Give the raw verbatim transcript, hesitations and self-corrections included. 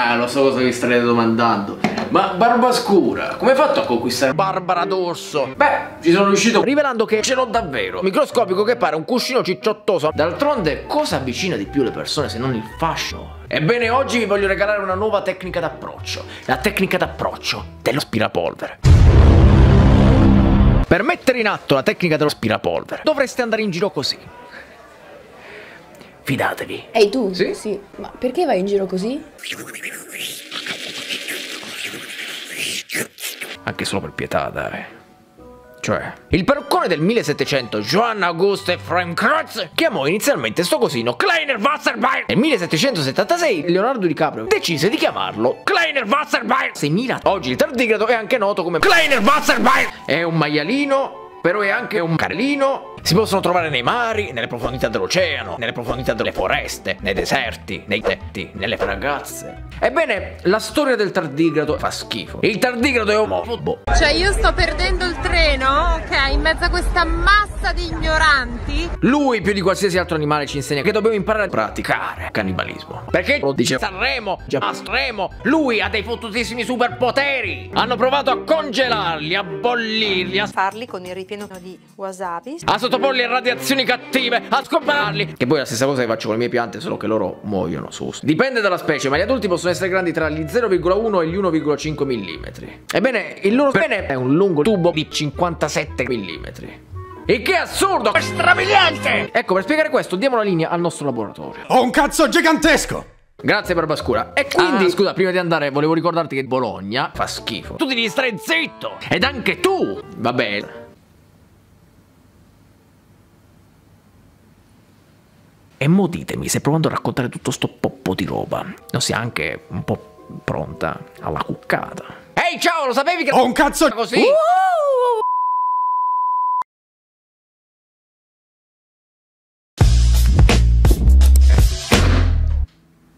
Ah, lo so cosa vi starete domandando. Ma Barbascura, come hai fatto a conquistare Barbara d'Orso? Beh, ci sono riuscito rivelando che ce l'ho davvero. Microscopico che pare un cuscino cicciottoso. D'altronde, cosa avvicina di più le persone se non il fascino? Ebbene, oggi vi voglio regalare una nuova tecnica d'approccio. La tecnica d'approccio dello spirapolvere. Per mettere in atto la tecnica dello spirapolvere dovreste andare in giro così. Fidatevi. Ehi tu? Sì? Sì. Ma perché vai in giro così? Anche solo per pietà, dai. Cioè, il parruccone del millesettecento, Johann August Ephraim Krotz, chiamò inizialmente sto cosino Kleiner Wasserbein. Nel millesettecentosettantasei Leonardo DiCaprio decise di chiamarlo Kleiner Wasserbein seimila. Oggi il tardigrado è anche noto come Kleiner Wasserbein. È un maialino, però è anche un carlino. Si possono trovare nei mari, nelle profondità dell'oceano, nelle profondità delle foreste, nei deserti, nei tetti, nelle fragazze. Ebbene, la storia del tardigrado fa schifo. Il tardigrado è omofobo. Cioè io sto perdendo il treno, ok, in mezzo a questa massa di ignoranti. Lui più di qualsiasi altro animale ci insegna che dobbiamo imparare a praticare cannibalismo. Perché lo dice Sanremo, Sanremo, lui ha dei fottutissimi superpoteri. Hanno provato a congelarli, a bollirli, a farli con il ripieno di wasabi, a sottoporli a radiazioni cattive, a scoparli. Che poi è la stessa cosa che faccio con le mie piante, solo che loro muoiono su. Dipende dalla specie, ma gli adulti possono essere grandi tra gli zero virgola uno e gli uno virgola cinque millimetri. Ebbene, il loro pene è un lungo tubo di cinquantasette millimetri. E che assurdo! È strabiliante! Ecco, per spiegare questo, diamo la linea al nostro laboratorio. Ho un cazzo gigantesco! Grazie Barbascura. E quindi, ah, scusa, prima di andare volevo ricordarti che Bologna fa schifo. Tu devi stare zitto! Ed anche tu! Va bene. E mo ditemi se provando a raccontare tutto sto poppo di roba non sia anche un po' pronta alla cuccata. Ehi, ciao, lo sapevi che... Ho un cazzo... così? Uh!